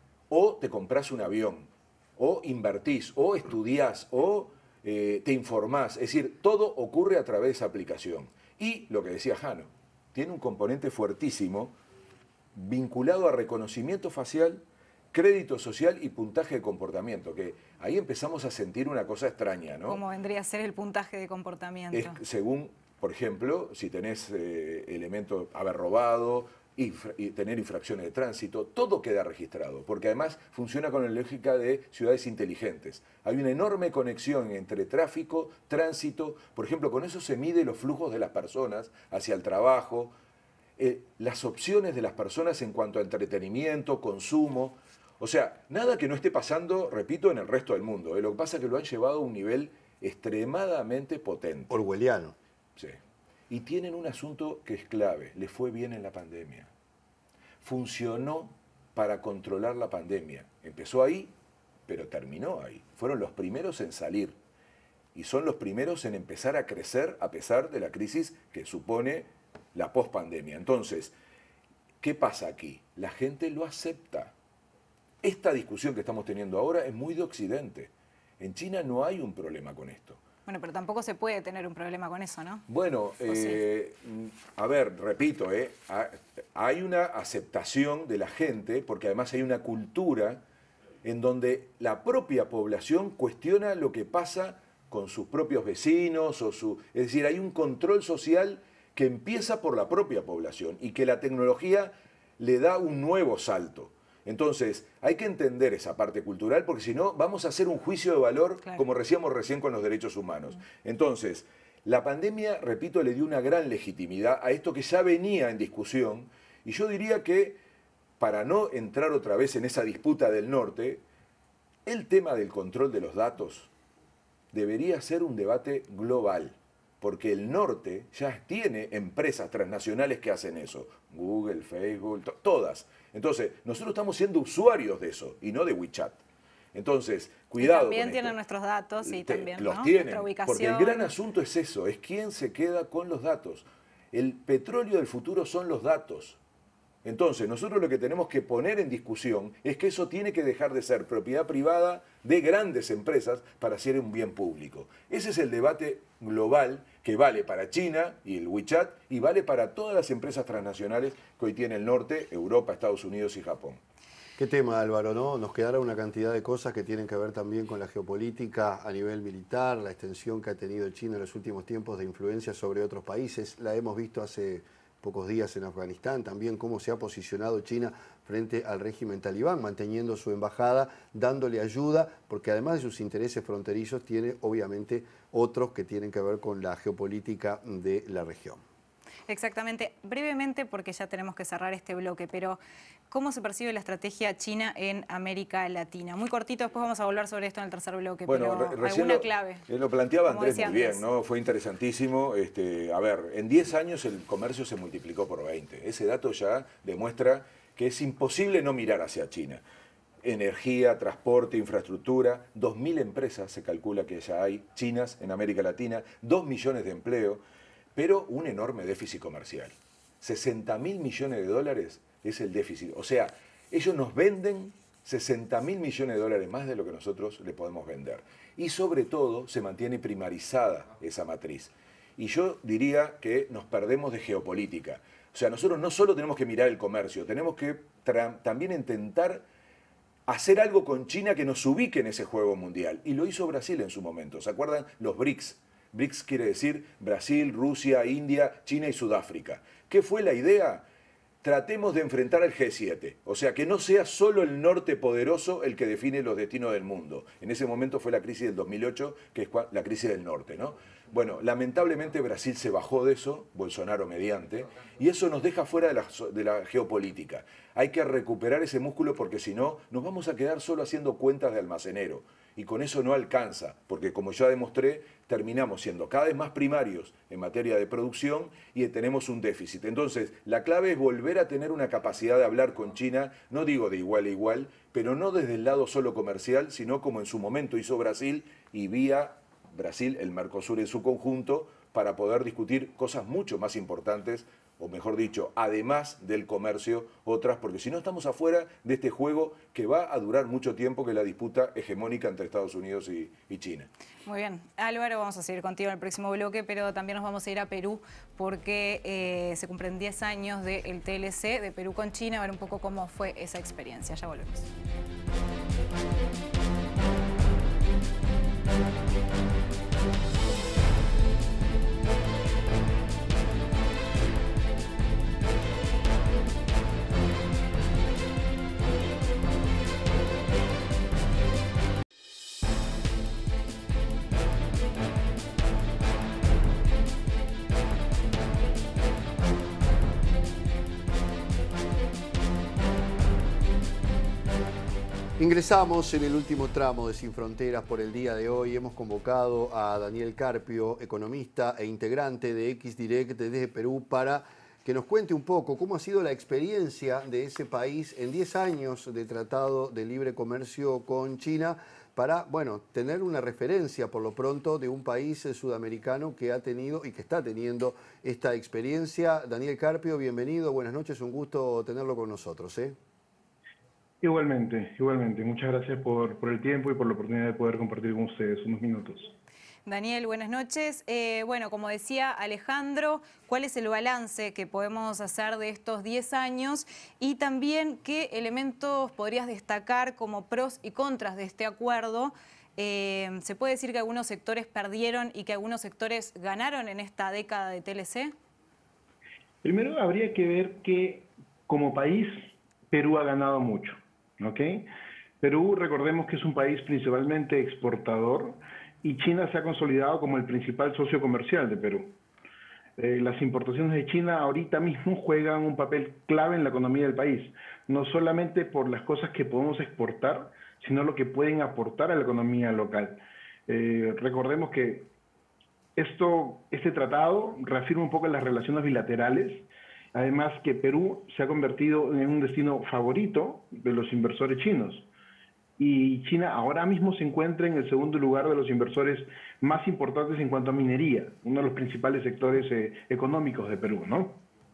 [SPEAKER 5] O te compras un avión. O invertís. O estudiás. O eh, te informás. Es decir, todo ocurre a través de esa aplicación. Y lo que decía Jano, tiene un componente fuertísimo vinculado a reconocimiento facial, crédito social y puntaje de comportamiento, que ahí empezamos a sentir una cosa extraña, ¿no?
[SPEAKER 2] ¿Cómo vendría a ser el puntaje de comportamiento?
[SPEAKER 5] Es, según, por ejemplo, si tenés eh, elementos, haber robado, infra, y tener infracciones de tránsito, todo queda registrado, porque además funciona con la lógica de ciudades inteligentes. Hay una enorme conexión entre tráfico, tránsito, por ejemplo, con eso se mide los flujos de las personas hacia el trabajo, eh, las opciones de las personas en cuanto a entretenimiento, consumo. O sea, nada que no esté pasando, repito, en el resto del mundo. Eh. Lo que pasa es que lo han llevado a un nivel extremadamente potente.
[SPEAKER 1] Orwelliano.
[SPEAKER 5] Sí. Y tienen un asunto que es clave. Les fue bien en la pandemia. Funcionó para controlar la pandemia. Empezó ahí, pero terminó ahí. Fueron los primeros en salir. Y son los primeros en empezar a crecer a pesar de la crisis que supone la pospandemia. Entonces, ¿qué pasa aquí? La gente lo acepta. Esta discusión que estamos teniendo ahora es muy de Occidente. En China no hay un problema con esto.
[SPEAKER 2] Bueno, pero tampoco se puede tener un problema con eso, ¿no?
[SPEAKER 5] Bueno, eh, sí. a ver, repito, eh, hay una aceptación de la gente, porque además hay una cultura en donde la propia población cuestiona lo que pasa con sus propios vecinos, o su, es decir, hay un control social que empieza por la propia población y que la tecnología le da un nuevo salto. Entonces, hay que entender esa parte cultural porque si no, vamos a hacer un juicio de valor, claro, como decíamos recién con los derechos humanos. Entonces, la pandemia, repito, le dio una gran legitimidad a esto que ya venía en discusión y yo diría que, para no entrar otra vez en esa disputa del norte, el tema del control de los datos debería ser un debate global. Porque el norte ya tiene empresas transnacionales que hacen eso. Google, Facebook, to todas. Entonces, nosotros estamos siendo usuarios de eso y no de WeChat. Entonces, cuidado. Y
[SPEAKER 2] también
[SPEAKER 5] con
[SPEAKER 2] tienen
[SPEAKER 5] esto.
[SPEAKER 2] nuestros datos y
[SPEAKER 5] Te,
[SPEAKER 2] también,
[SPEAKER 5] los
[SPEAKER 2] ¿no?
[SPEAKER 5] tienen.
[SPEAKER 2] Nuestra ubicación.
[SPEAKER 5] Porque el gran asunto es eso, es quién se queda con los datos. El petróleo del futuro son los datos. Entonces, nosotros lo que tenemos que poner en discusión es que eso tiene que dejar de ser propiedad privada de grandes empresas para hacer un bien público. Ese es el debate global que vale para China y el WeChat y vale para todas las empresas transnacionales que hoy tiene el norte, Europa, Estados Unidos y Japón.
[SPEAKER 1] Qué tema, Álvaro, ¿no? Nos quedará una cantidad de cosas que tienen que ver también con la geopolítica a nivel militar, la extensión que ha tenido China en los últimos tiempos de influencia sobre otros países. La hemos visto hace pocos días en Afganistán, también cómo se ha posicionado China frente al régimen talibán, manteniendo su embajada, dándole ayuda, porque además de sus intereses fronterizos, tiene obviamente otros que tienen que ver con la geopolítica de la región.
[SPEAKER 2] Exactamente. Brevemente, porque ya tenemos que cerrar este bloque, pero ¿cómo se percibe la estrategia china en América Latina? Muy cortito, después vamos a volver sobre esto en el tercer bloque,
[SPEAKER 5] bueno,
[SPEAKER 2] pero
[SPEAKER 5] re
[SPEAKER 2] alguna
[SPEAKER 5] lo,
[SPEAKER 2] clave.
[SPEAKER 5] Lo planteaba
[SPEAKER 2] Como
[SPEAKER 5] Andrés muy
[SPEAKER 2] antes.
[SPEAKER 5] bien, ¿no? Fue interesantísimo. Este, a ver, en diez años el comercio se multiplicó por veinte. Ese dato ya demuestra que es imposible no mirar hacia China. Energía, transporte, infraestructura, dos mil empresas se calcula que ya hay chinas en América Latina, dos millones de empleo. pero un enorme déficit comercial. sesenta mil millones de dólares es el déficit. O sea, ellos nos venden sesenta mil millones de dólares más de lo que nosotros le podemos vender. Y sobre todo se mantiene primarizada esa matriz. Y yo diría que nos perdemos de geopolítica. O sea, nosotros no solo tenemos que mirar el comercio, tenemos que también intentar hacer algo con China que nos ubique en ese juego mundial. Y lo hizo Brasil en su momento. ¿Se acuerdan? Los BRICS. BRICS quiere decir Brasil, Rusia, India, China y Sudáfrica. ¿Qué fue la idea? Tratemos de enfrentar al G siete, o sea, que no sea solo el norte poderoso el que define los destinos del mundo. En ese momento fue la crisis del dos mil ocho, que es la crisis del norte, ¿no? Bueno, lamentablemente Brasil se bajó de eso, Bolsonaro mediante, y eso nos deja fuera de la, de la geopolítica. Hay que recuperar ese músculo porque si no, nos vamos a quedar solo haciendo cuentas de almacenero. Y con eso no alcanza, porque como ya demostré, terminamos siendo cada vez más primarios en materia de producción y tenemos un déficit. Entonces, la clave es volver a tener una capacidad de hablar con China, no digo de igual a igual, pero no desde el lado solo comercial, sino como en su momento hizo Brasil y vía Brasil, el Mercosur en su conjunto, para poder discutir cosas mucho más importantes, o mejor dicho, además del comercio, otras, porque si no estamos afuera de este juego que va a durar mucho tiempo, que es la disputa hegemónica entre Estados Unidos y, y China.
[SPEAKER 2] Muy bien. Álvaro, vamos a seguir contigo en el próximo bloque, pero también nos vamos a ir a Perú, porque eh, se cumplen diez años del T L C, de Perú con China, a ver un poco cómo fue esa experiencia. Ya volvemos.
[SPEAKER 1] Ingresamos en el último tramo de Sin Fronteras por el día de hoy. Hemos convocado a Daniel Carpio, economista e integrante de Xdirect desde Perú, para que nos cuente un poco cómo ha sido la experiencia de ese país en diez años de Tratado de Libre Comercio con China, para, bueno, tener una referencia por lo pronto de un país sudamericano que ha tenido y que está teniendo esta experiencia. Daniel Carpio, bienvenido, buenas noches, un gusto tenerlo con nosotros, ¿eh?
[SPEAKER 6] Igualmente, igualmente. Muchas gracias por, por el tiempo y por la oportunidad de poder compartir con ustedes unos minutos.
[SPEAKER 2] Daniel, buenas noches. Eh, bueno, como decía Alejandro, ¿cuál es el balance que podemos hacer de estos diez años? Y también, ¿qué elementos podrías destacar como pros y contras de este acuerdo? Eh, ¿Se puede decir que algunos sectores perdieron y que algunos sectores ganaron en esta década de T L C?
[SPEAKER 6] Primero, habría que ver que, como país, Perú ha ganado mucho. ¿Ok? Perú, recordemos que es un país principalmente exportador y China se ha consolidado como el principal socio comercial de Perú. Eh, las importaciones de China ahorita mismo juegan un papel clave en la economía del país, no solamente por las cosas que podemos exportar, sino lo que pueden aportar a la economía local. Eh, recordemos que esto, este tratado reafirma un poco las relaciones bilaterales. Además que Perú se ha convertido en un destino favorito de los inversores chinos. Y China ahora mismo se encuentra en el segundo lugar de los inversores más importantes en cuanto a minería, uno de los principales sectores eh, económicos de Perú, ¿no?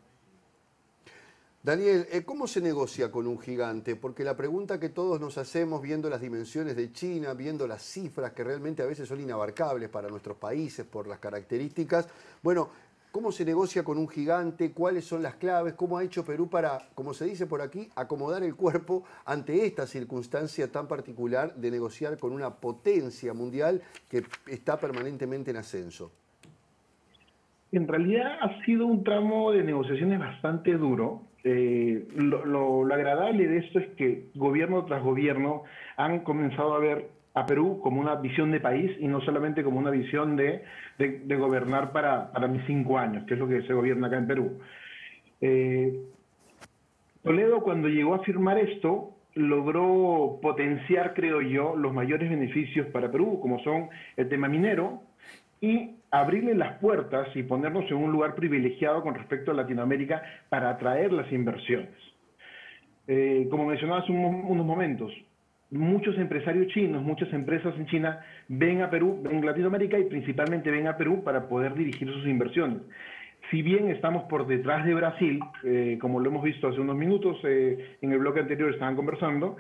[SPEAKER 1] Daniel, ¿cómo se negocia con un gigante? Porque la pregunta que todos nos hacemos viendo las dimensiones de China, viendo las cifras que realmente a veces son inabarcables para nuestros países por las características, bueno, ¿cómo se negocia con un gigante? ¿Cuáles son las claves? ¿Cómo ha hecho Perú para, como se dice por aquí, acomodar el cuerpo ante esta circunstancia tan particular de negociar con una potencia mundial que está permanentemente en ascenso?
[SPEAKER 6] En realidad ha sido un tramo de negociaciones bastante duro. Eh, lo, lo, lo agradable de esto es que gobierno tras gobierno han comenzado a ver a Perú como una visión de país y no solamente como una visión de, de, de gobernar para, para mis cinco años, que es lo que se gobierna acá en Perú. Eh, Toledo, cuando llegó a firmar esto, logró potenciar, creo yo, los mayores beneficios para Perú, como son el tema minero, y abrirle las puertas y ponernos en un lugar privilegiado con respecto a Latinoamérica para atraer las inversiones. Eh, como mencionaba hace unos, unos momentos, muchos empresarios chinos, muchas empresas en China ven a Perú, ven Latinoamérica y principalmente ven a Perú para poder dirigir sus inversiones. Si bien estamos por detrás de Brasil, eh, como lo hemos visto hace unos minutos, eh, en el bloque anterior estaban conversando,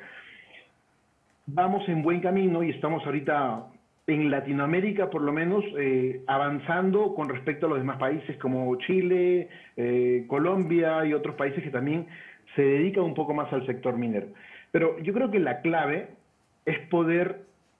[SPEAKER 6] vamos en buen camino y estamos ahorita en Latinoamérica, por lo menos, eh, avanzando con respecto a los demás países como Chile, eh, Colombia y otros países que también se dedican un poco más al sector minero. Pero yo creo que la clave es poder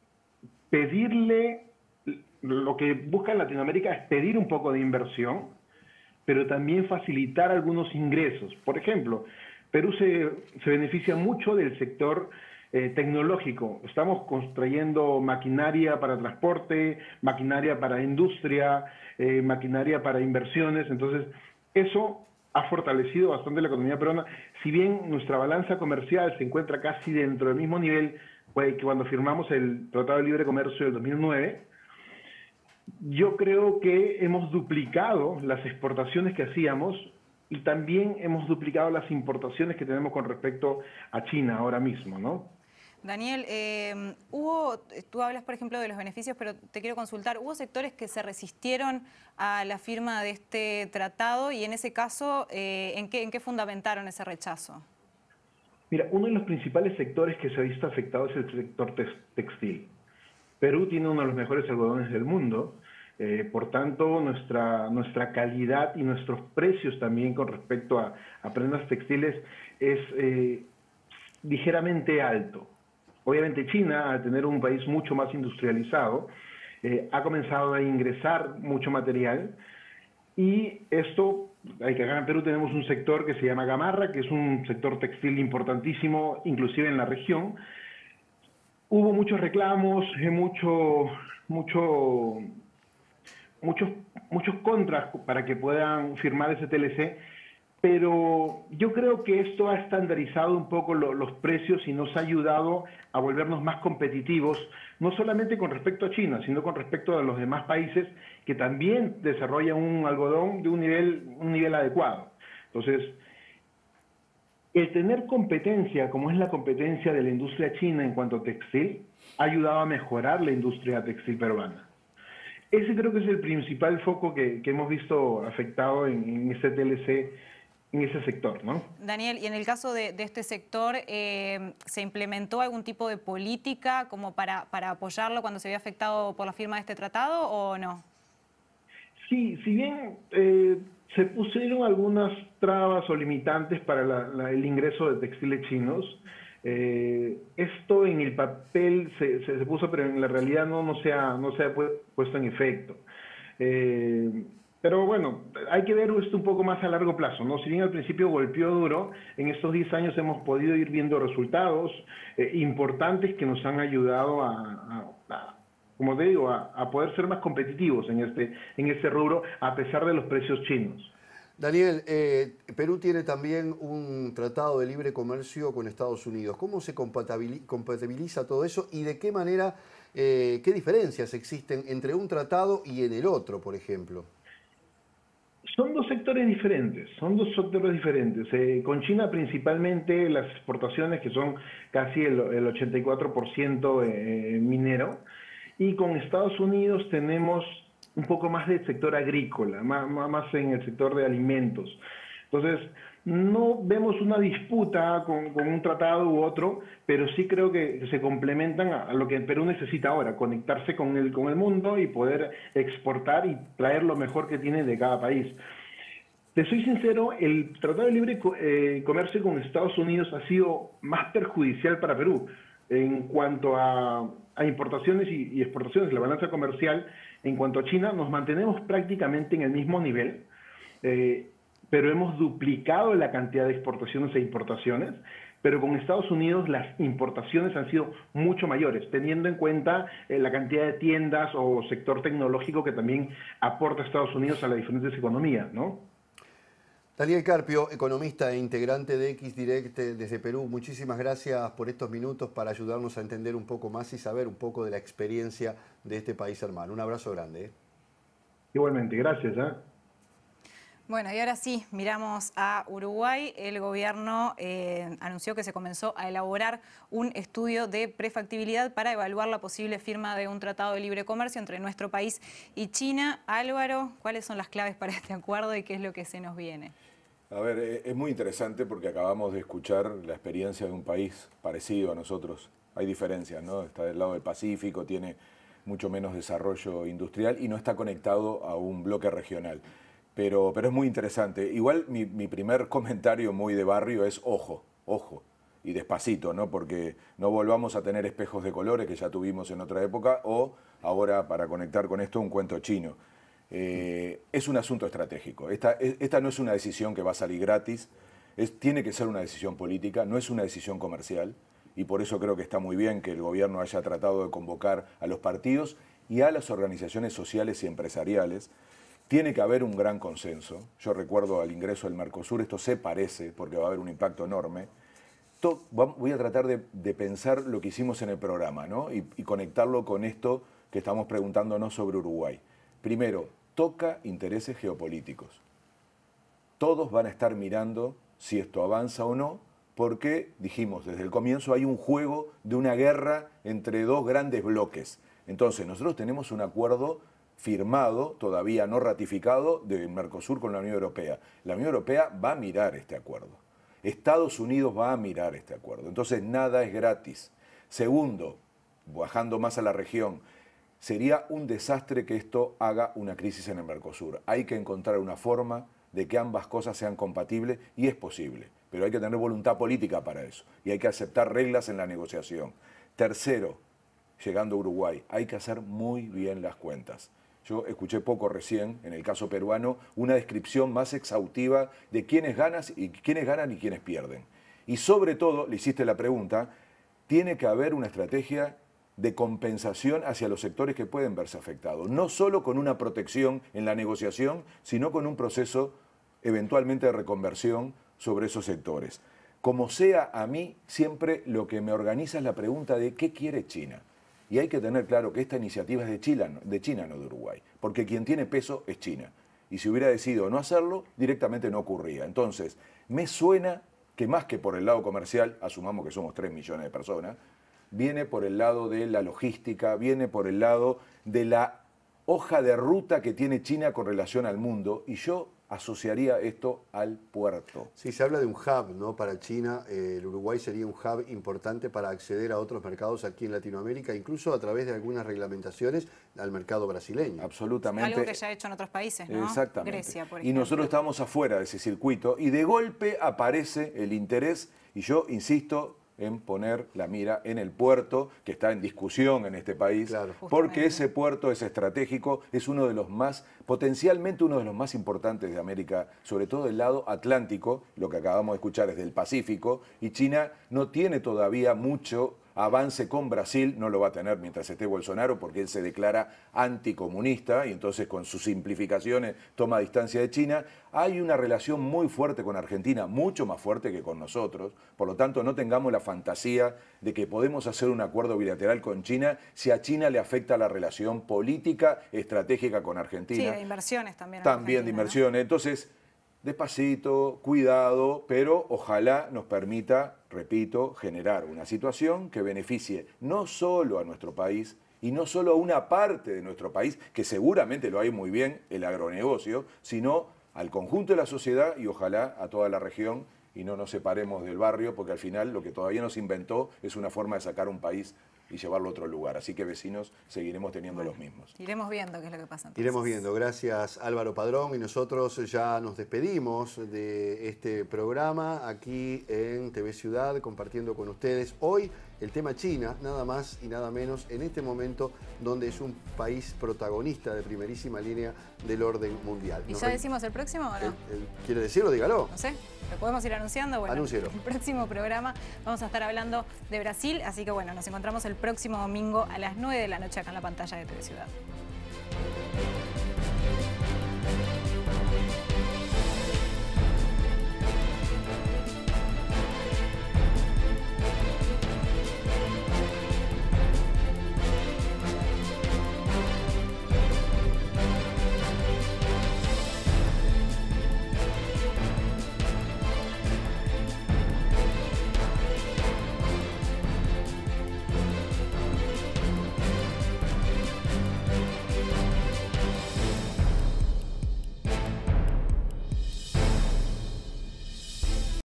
[SPEAKER 6] pedirle, lo que busca Latinoamérica es pedir un poco de inversión, pero también facilitar algunos ingresos. Por ejemplo, Perú se, se beneficia mucho del sector eh, tecnológico. Estamos construyendo maquinaria para transporte, maquinaria para industria, eh, maquinaria para inversiones. Entonces, eso ha fortalecido bastante la economía peruana. Si bien nuestra balanza comercial se encuentra casi dentro del mismo nivel pues, que cuando firmamos el Tratado de Libre Comercio del dos mil nueve, yo creo que hemos duplicado las exportaciones que hacíamos y también hemos duplicado las importaciones que tenemos con respecto a China ahora mismo, ¿no?
[SPEAKER 2] Daniel, eh, hubo, tú hablas, por ejemplo, de los beneficios, pero te quiero consultar, ¿hubo sectores que se resistieron a la firma de este tratado y en ese caso, eh, ¿en qué, en qué fundamentaron ese rechazo?
[SPEAKER 6] Mira, uno de los principales sectores que se ha visto afectado es el sector textil. Perú tiene uno de los mejores algodones del mundo, eh, por tanto nuestra, nuestra calidad y nuestros precios también con respecto a, a prendas textiles es eh, ligeramente alto. Obviamente China, al tener un país mucho más industrializado, eh, ha comenzado a ingresar mucho material y esto, hay que acá en Perú tenemos un sector que se llama Gamarra, que es un sector textil importantísimo, inclusive en la región. Hubo muchos reclamos, mucho, mucho, muchos, muchos contras para que puedan firmar ese T L C, pero yo creo que esto ha estandarizado un poco lo, los precios y nos ha ayudado a volvernos más competitivos, no solamente con respecto a China, sino con respecto a los demás países que también desarrollan un algodón de un nivel, un nivel adecuado. Entonces, el tener competencia, como es la competencia de la industria china en cuanto a textil, ha ayudado a mejorar la industria textil peruana. Ese creo que es el principal foco que, que hemos visto afectado en, en este T L C, en ese sector, ¿no?
[SPEAKER 2] Daniel, y en el caso de, de este sector, eh, ¿se implementó algún tipo de política como para, para apoyarlo cuando se había afectado por la firma de este tratado o no?
[SPEAKER 6] Sí, si bien eh, se pusieron algunas trabas o limitantes para la, la, el ingreso de textiles chinos, eh, esto en el papel se, se, se puso, pero en la realidad no, no, se, ha, no se ha puesto en efecto. Eh, Pero bueno, hay que ver esto un poco más a largo plazo, ¿no? Si bien al principio golpeó duro, en estos diez años hemos podido ir viendo resultados eh, importantes que nos han ayudado a, a, a como te digo, a, a poder ser más competitivos en este, en este rubro a pesar de los precios chinos.
[SPEAKER 1] Daniel, eh, Perú tiene también un tratado de libre comercio con Estados Unidos. ¿Cómo se compatibiliza todo eso y de qué manera, eh, qué diferencias existen entre un tratado y en el otro, por ejemplo?
[SPEAKER 6] Son dos sectores diferentes, son dos sectores diferentes. Eh, con China principalmente las exportaciones, que son casi el, el ochenta y cuatro por ciento eh, minero, y con Estados Unidos tenemos un poco más del sector agrícola, más, más en el sector de alimentos. Entonces, no vemos una disputa con, con un tratado u otro, pero sí creo que se complementan a, a lo que el Perú necesita ahora, conectarse con el, con el mundo y poder exportar y traer lo mejor que tiene de cada país. Te soy sincero, el Tratado de Libre eh, Comercio con Estados Unidos ha sido más perjudicial para Perú en cuanto a, a importaciones y, y exportaciones, la balanza comercial. En cuanto a China, nos mantenemos prácticamente en el mismo nivel, eh, pero hemos duplicado la cantidad de exportaciones e importaciones, pero con Estados Unidos las importaciones han sido mucho mayores, teniendo en cuenta eh, la cantidad de tiendas o sector tecnológico que también aporta Estados Unidos a las diferentes economías, ¿no?
[SPEAKER 1] Daniel Carpio, economista e integrante de Xdirect desde Perú, muchísimas gracias por estos minutos para ayudarnos a entender un poco más y saber un poco de la experiencia de este país hermano. Un abrazo grande. ¿eh?
[SPEAKER 6] Igualmente, gracias. ¿eh?
[SPEAKER 2] Bueno, y ahora sí, miramos a Uruguay. El gobierno eh, anunció que se comenzó a elaborar un estudio de prefactibilidad para evaluar la posible firma de un tratado de libre comercio entre nuestro país y China. Álvaro, ¿cuáles son las claves para este acuerdo y qué es lo que se nos viene?
[SPEAKER 5] A ver, es muy interesante porque acabamos de escuchar la experiencia de un país parecido a nosotros. Hay diferencias, ¿no? Está del lado del Pacífico, tiene mucho menos desarrollo industrial y no está conectado a un bloque regional. Pero, pero es muy interesante. Igual mi, mi primer comentario muy de barrio es ojo, ojo, y despacito, ¿no? Porque no volvamos a tener espejos de colores que ya tuvimos en otra época o ahora, para conectar con esto, un cuento chino. Eh, es un asunto estratégico. Esta, esta no es una decisión que va a salir gratis, es, tiene que ser una decisión política, no es una decisión comercial, y por eso creo que está muy bien que el gobierno haya tratado de convocar a los partidos y a las organizaciones sociales y empresariales. Tiene que haber un gran consenso. Yo recuerdo al ingreso del Mercosur, esto se parece, porque va a haber un impacto enorme. To, voy a tratar de, de pensar lo que hicimos en el programa, ¿no? y, y conectarlo con esto que estamos preguntándonos sobre Uruguay. Primero, toca intereses geopolíticos. Todos van a estar mirando si esto avanza o no, porque, dijimos, desde el comienzo hay un juego de una guerra entre dos grandes bloques. Entonces, nosotros tenemos un acuerdo firmado, todavía no ratificado, del Mercosur con la Unión Europea. La Unión Europea va a mirar este acuerdo. Estados Unidos va a mirar este acuerdo. Entonces, nada es gratis. Segundo, bajando más a la región, sería un desastre que esto haga una crisis en el Mercosur. Hay que encontrar una forma de que ambas cosas sean compatibles y es posible, pero hay que tener voluntad política para eso y hay que aceptar reglas en la negociación. Tercero, llegando a Uruguay, hay que hacer muy bien las cuentas. Yo escuché poco recién, en el caso peruano, una descripción más exhaustiva de quiénes ganan y quiénes ganan y quiénes pierden. Y sobre todo, le hiciste la pregunta, tiene que haber una estrategia de compensación hacia los sectores que pueden verse afectados. No solo con una protección en la negociación, sino con un proceso eventualmente de reconversión sobre esos sectores. Como sea, a mí siempre lo que me organiza es la pregunta de ¿qué quiere China? Y hay que tener claro que esta iniciativa es de China, de China, no de Uruguay, porque quien tiene peso es China. Y si hubiera decidido no hacerlo, directamente no ocurría. Entonces, me suena que más que por el lado comercial, asumamos que somos tres millones de personas, viene por el lado de la logística, viene por el lado de la hoja de ruta que tiene China con relación al mundo, y yo asociaría esto al puerto.
[SPEAKER 1] Sí, se habla de un hub, ¿no? Para China, eh, el Uruguay sería un hub importante para acceder a otros mercados aquí en Latinoamérica, incluso a través de algunas reglamentaciones al mercado brasileño.
[SPEAKER 5] Absolutamente.
[SPEAKER 2] Algo que ya ha hecho en otros países, ¿no?
[SPEAKER 5] Exactamente.
[SPEAKER 2] Grecia, por
[SPEAKER 5] y
[SPEAKER 2] ejemplo.
[SPEAKER 5] nosotros estamos afuera de ese circuito y de golpe aparece el interés, y yo insisto en poner la mira en el puerto, que está en discusión en este país,
[SPEAKER 1] claro,
[SPEAKER 5] porque ese puerto es estratégico, es uno de los más, potencialmente uno de los más importantes de América, sobre todo del lado atlántico, lo que acabamos de escuchar es del Pacífico, y China no tiene todavía mucho avance con Brasil, no lo va a tener mientras esté Bolsonaro, porque él se declara anticomunista y entonces con sus simplificaciones toma distancia de China. Hay una relación muy fuerte con Argentina, mucho más fuerte que con nosotros, por lo tanto no tengamos la fantasía de que podemos hacer un acuerdo bilateral con China si a China le afecta la relación política, estratégica con Argentina.
[SPEAKER 2] Sí, de inversiones también.
[SPEAKER 5] También de inversiones. ¿No? Entonces, despacito, cuidado, pero ojalá nos permita, repito, generar una situación que beneficie no solo a nuestro país y no solo a una parte de nuestro país, que seguramente lo hay muy bien, el agronegocio, sino al conjunto de la sociedad y ojalá a toda la región, y no nos separemos del barrio, porque al final lo que todavía nos inventó es una forma de sacar un país y llevarlo a otro lugar. Así que vecinos seguiremos teniendo bueno, los mismos.
[SPEAKER 2] Iremos viendo qué es lo que pasa entonces.
[SPEAKER 1] Iremos viendo. Gracias Álvaro Padrón, y nosotros ya nos despedimos de este programa aquí en T V Ciudad, compartiendo con ustedes hoy el tema China, nada más y nada menos, en este momento donde es un país protagonista de primerísima línea del orden mundial.
[SPEAKER 2] ¿Y
[SPEAKER 1] Nos
[SPEAKER 2] ya
[SPEAKER 1] re...
[SPEAKER 2] decimos el próximo o no?
[SPEAKER 1] El, el, ¿Quiere decirlo? Dígalo.
[SPEAKER 2] No sé, ¿lo podemos ir anunciando? Bueno,
[SPEAKER 1] Anúncielo.
[SPEAKER 2] el próximo programa vamos a estar hablando de Brasil, así que bueno, nos encontramos el próximo domingo a las nueve de la noche acá en la pantalla de T V Ciudad.